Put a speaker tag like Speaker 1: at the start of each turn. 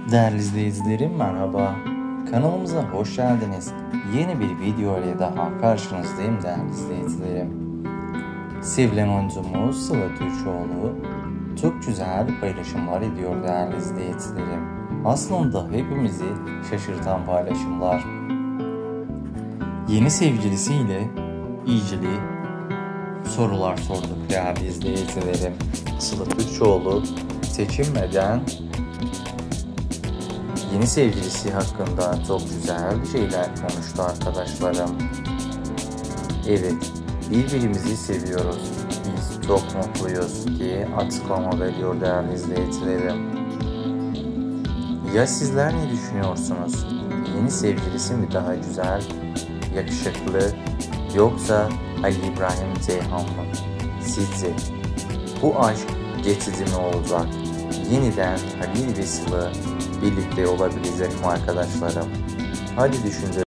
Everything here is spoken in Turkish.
Speaker 1: Değerli izleyicilerim merhaba. Kanalımıza hoş geldiniz. Yeni bir video ile daha karşınızdayım değerli izleyicilerim. Sevilen oyuncumuz Sıla Türkoğlu çok güzel paylaşımlar ediyor değerli izleyicilerim. Aslında hepimizi şaşırtan paylaşımlar. Yeni sevgilisiyle ilgili sorular sorduk değerli izleyicilerim. Sıla Türkoğlu seçilmeden yeni sevgilisi hakkında çok güzel şeyler konuştu arkadaşlarım. Evet, birbirimizi seviyoruz. Biz çok mutluyuz diye açıklama veriyor değerli izleyicilerim. Ya sizler ne düşünüyorsunuz? Yeni sevgilisi mi daha güzel, yakışıklı yoksa Ali İbrahim Ceyhan mı? Sizce bu aşk geçici mi olacak? Yeniden Halil ve Sıla birlikte olabilecek mi arkadaşlarım? Hadi düşünce